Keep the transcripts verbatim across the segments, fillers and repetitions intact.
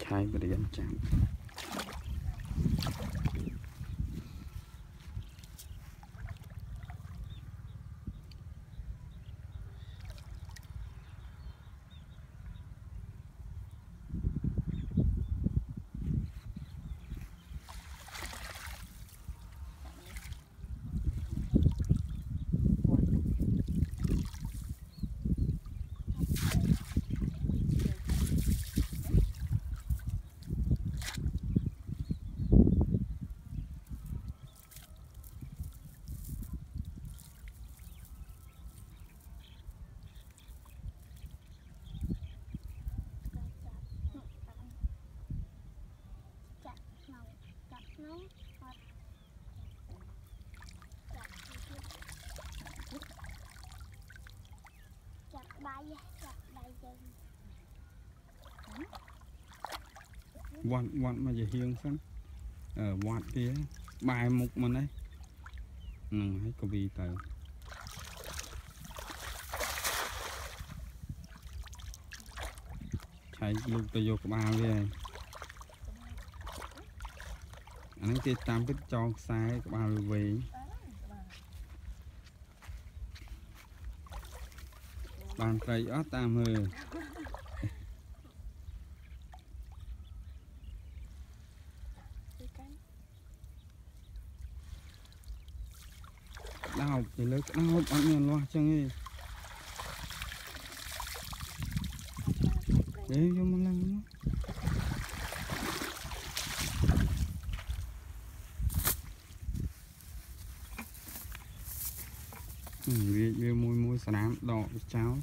trái và để chạm quạt quạt mà giờ hiên xong ở quạt kia bài mục mà đấy ừ, hãy có bị tờ chạy lúc tôi vô cái bao đi anh ấy tam cái cho sai cái bao về bàn tay ót tam hờ đau thì lớn đau ăn nhân loa chân đi để vô một lần ừ, về về môi môi sẵn đỏ cháo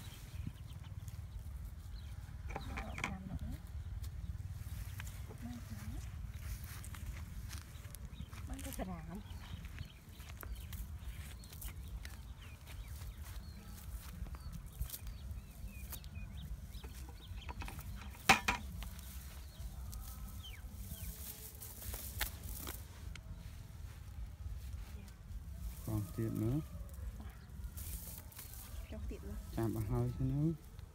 còn tiện nữa chạm vào hơi cho nó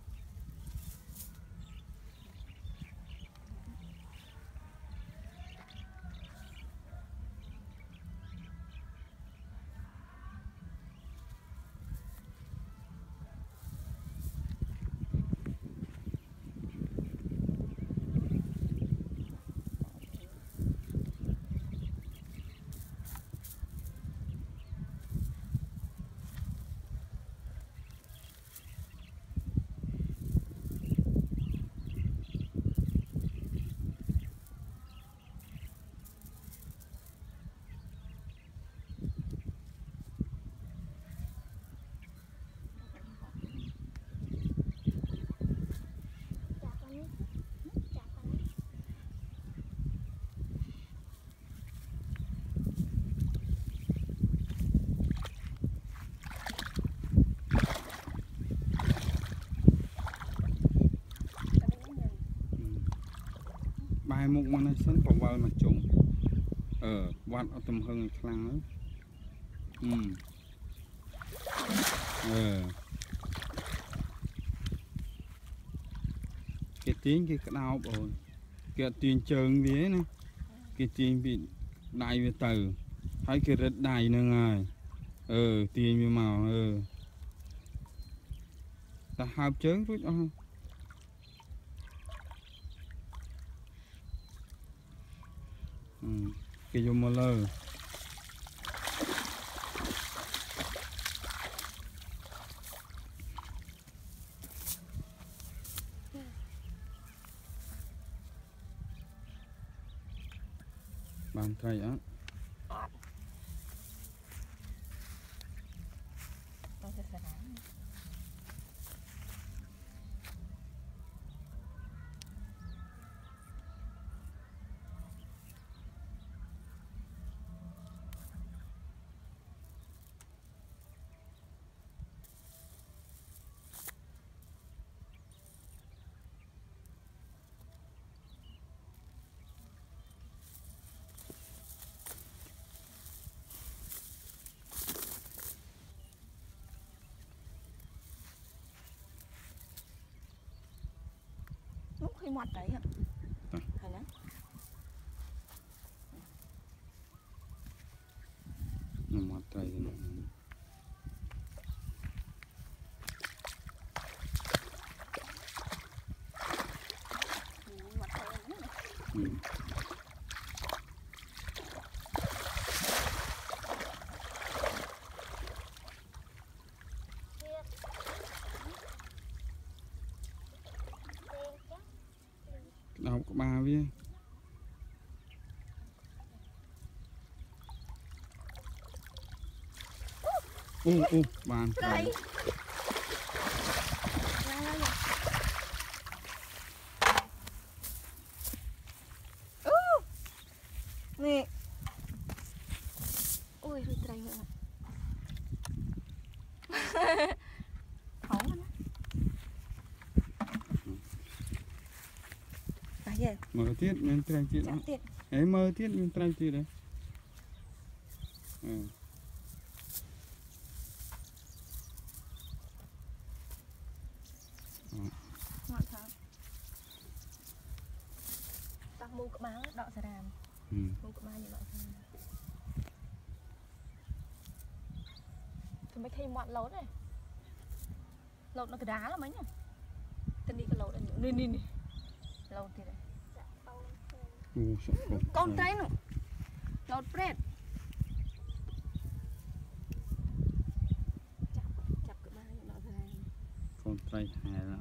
bài mục mà này sân còn vào mà trùng ở quạt ở tầm hơn khăn nữa ừ ờ cái tiếng cái đau rồi cái tiền trơn vía này cái tiền bị đại về từ thấy cái rất đầy nữa ngài ờ tiền như màu ờ ta hợp chớn chút không ừ. Cái dùng một lơ bàn tay á khi mặt đấy ạ tay rồi. Ừ. Đâu có ba với ô ô bàn đây nè ui hơi trời nữa hổng á vậy mơ tiết mình trai tiết đó ấy mơ tiết mình trai tiết đấy ừ. ngọt thật tao mua cái báo đọ xà ràm Ừ. mua cái báo như đọ xà ràm thì mấy khi mọt lốt này lột nó cái đá là mấy nhỉ tên đi cái lột này nè nè nè lột thì này Ô, sợ con con trai nữa lột bread chặt chặt cái bao như đọ xà ràm con trai hài lắm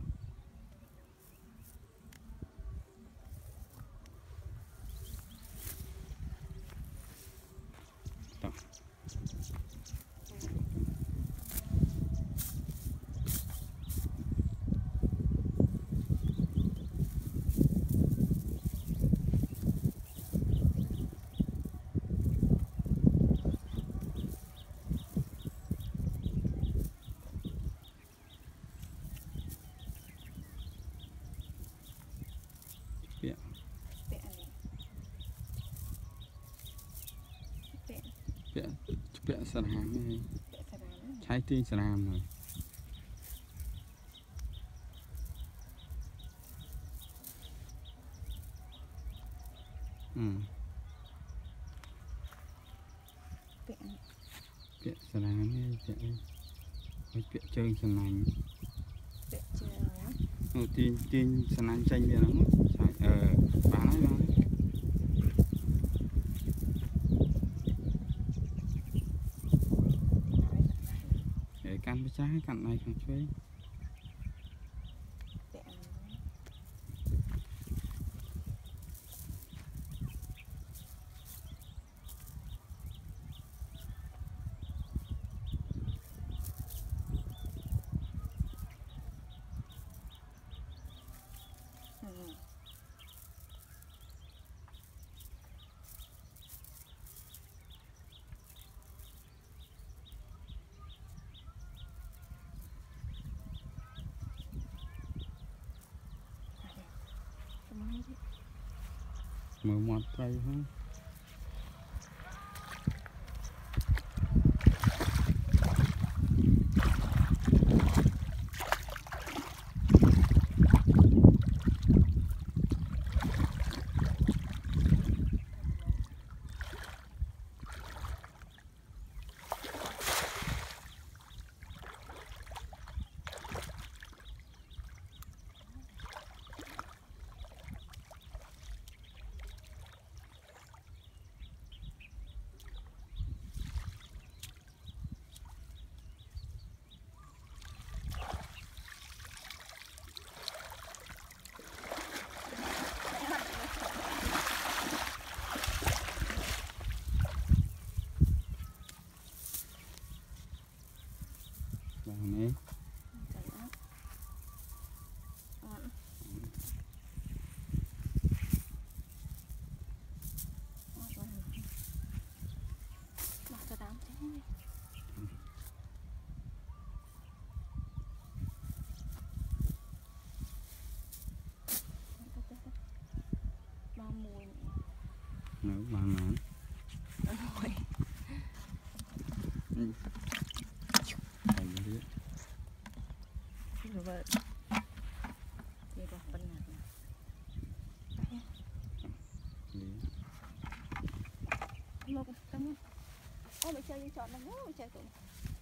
Bẹ bẹ này bẹ bẹ bẹ sờ hàm này bẹ xà ràm trái tim sờ hàm rồi ừ bẹ bẹ sờ hàm này bẹ bẹ chơi sờ nành bẹ chưa ừ, tin tin sờ nành chanh bẹ lắm ờ bán đấy bán để căn với trái cạnh này càng chơi bẹ ừ. mở một tay ha này nấu bằng món ừ. Thành đi rồi đây có phần nào một tấm ô mày chơi như chọn nó ngố chạy tụi